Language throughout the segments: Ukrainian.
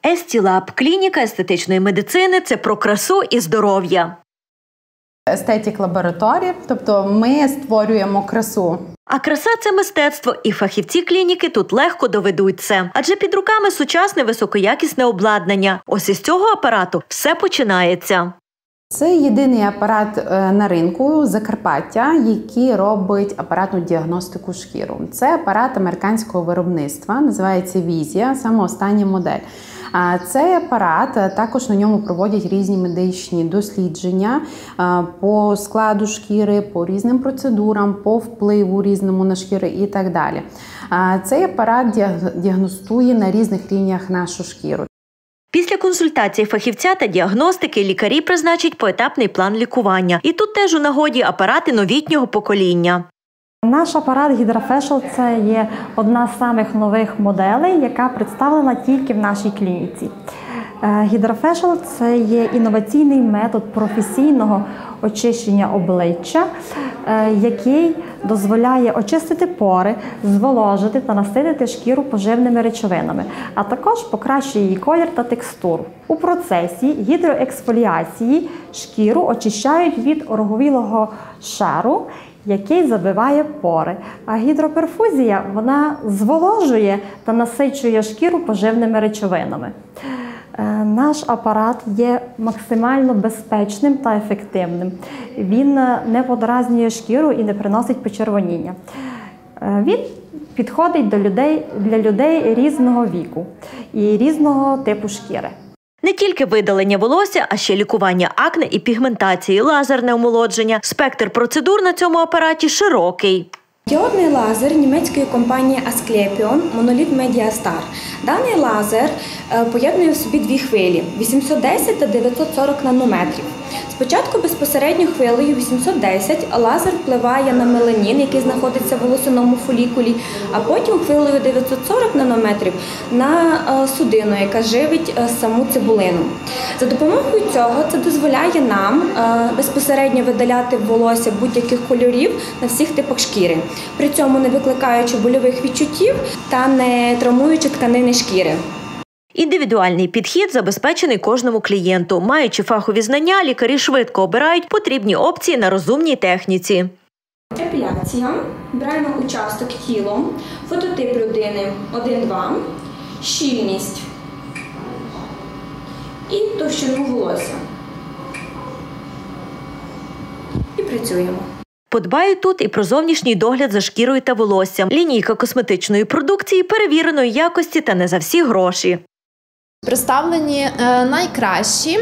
Естілаб – клініка естетичної медицини – це про красу і здоров'я. Естетик лабораторії, тобто ми створюємо красу. А краса – це мистецтво, і фахівці клініки тут легко доведуть це. Адже під руками сучасне високоякісне обладнання. Ось із цього апарату все починається. Це єдиний апарат на ринку Закарпаття, який робить апаратну діагностику шкіри. Це апарат американського виробництва, називається Візія, саме остання модель. Цей апарат, також на ньому проводять різні медичні дослідження по складу шкіри, по різним процедурам, по впливу різному на шкіру і так далі. Цей апарат діагностує на різних рівнях нашу шкіру. Після консультації фахівця та діагностики лікарі призначать поетапний план лікування. І тут теж у нагоді апарати новітнього покоління. Наш апарат HydraFacial – це є одна з самих нових моделей, яка представлена тільки в нашій клініці. HydraFacial – це є інноваційний метод професійного очищення обличчя, який дозволяє очистити пори, зволожити та наситити шкіру поживними речовинами, а також покращує її колір та текстуру. У процесі гідроексфоліації шкіру очищають від ороговілого шару, який забиває пори. А гідроперфузія, вона зволожує та насичує шкіру поживними речовинами. Наш апарат є максимально безпечним та ефективним. Він не подразнює шкіру і не приносить почервоніння. Він підходить для людей різного віку і різного типу шкіри. Не тільки видалення волосся, а ще лікування акне і пігментації, лазерне омолодження. Спектр процедур на цьому апараті широкий. Діодний лазер німецької компанії Asklepion Monolith Mediastar. Даний лазер поєднує в собі дві хвилі – 810 та 940 нанометрів. Спочатку безпосередньо хвилею 810 лазер впливає на меланін, який знаходиться в волосяному фолікулі, а потім хвилею 940 нанометрів на судину, яка живить саму цибулину. За допомогою цього це дозволяє нам безпосередньо видаляти волосся будь-яких кольорів на всіх типах шкіри, при цьому не викликаючи больових відчуттів та не травмуючи тканини шкіри. Індивідуальний підхід забезпечений кожному клієнту. Маючи фахові знання, лікарі швидко обирають потрібні опції на розумній техніці. Епіляція. Беремо участок тілом, фототип людини 1-2, щільність і товщину волосся. І працюємо. Подбають тут і про зовнішній догляд за шкірою та волоссям. Лінійка косметичної продукції перевіреної якості та не за всі гроші. Представлені найкращі,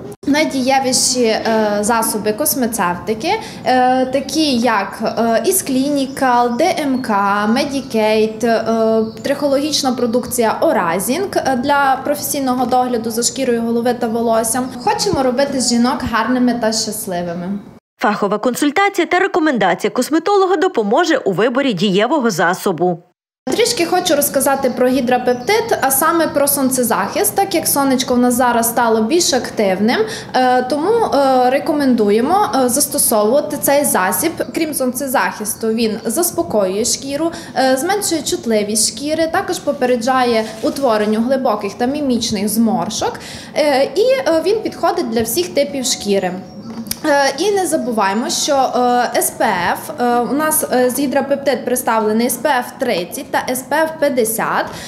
найдієвіші засоби космецевтики, такі як Ісклінікал, ДМК, Медікейт, трихологічна продукція Оразінг для професійного догляду за шкірою голови та волоссям. Хочемо робити жінок гарними та щасливими. Фахова консультація та рекомендація косметолога допоможе у виборі дієвого засобу. Трішки хочу розказати про гідрапептид, а саме про сонцезахист. Так як сонечко в нас зараз стало більш активним, тому рекомендуємо застосовувати цей засіб. Крім сонцезахисту, він заспокоює шкіру, зменшує чутливість шкіри, також попереджає утворенню глибоких та мімічних зморшок, і він підходить для всіх типів шкіри. І не забуваємо, що SPF, у нас з гідрапептид представлений SPF 30 та SPF 50.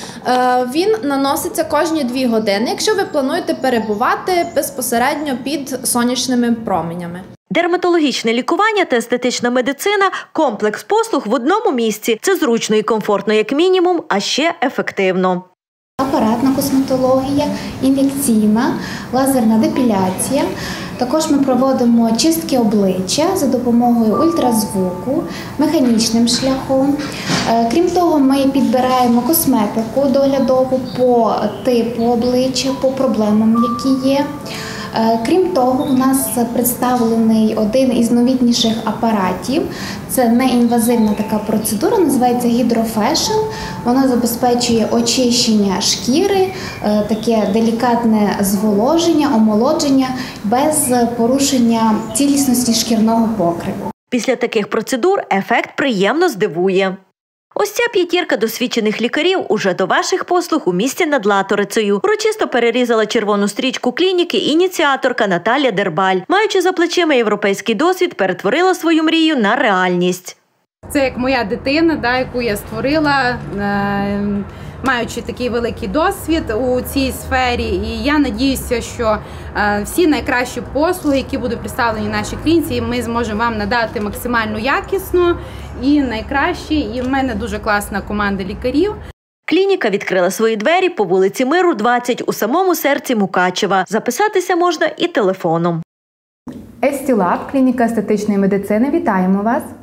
Він наноситься кожні 2 години, якщо ви плануєте перебувати безпосередньо під сонячними променями. Дерматологічне лікування та естетична медицина – комплекс послуг в одному місці. Це зручно і комфортно як мінімум, а ще ефективно. Апаратна косметологія, ін'єкційна, лазерна депіляція. Також ми проводимо чистки обличчя за допомогою ультразвуку, механічним шляхом. Крім того, ми підбираємо косметику доглядову по типу обличчя, по проблемам, які є. Крім того, у нас представлений один із новітніших апаратів. Це неінвазивна така процедура, називається HydraFacial. Вона забезпечує очищення шкіри, таке делікатне зволоження, омолодження без порушення цілісності шкірного покриву. Після таких процедур ефект приємно здивує. Ось ця п'ятірка досвідчених лікарів уже до ваших послуг у місті над Латорицею. Урочисто перерізала червону стрічку клініки ініціаторка Наталя Дербаль. Маючи за плечима європейський досвід, перетворила свою мрію на реальність. Це як моя дитина, яку я створила, маючи такий великий досвід у цій сфері. І я надіюся, що всі найкращі послуги, які будуть представлені в нашій клініці, ми зможемо вам надати максимально якісно і найкраще. І в мене дуже класна команда лікарів. Клініка відкрила свої двері по вулиці Миру, 20 у самому серці Мукачева. Записатися можна і телефоном. Естілаб, клініка естетичної медицини. Вітаємо вас!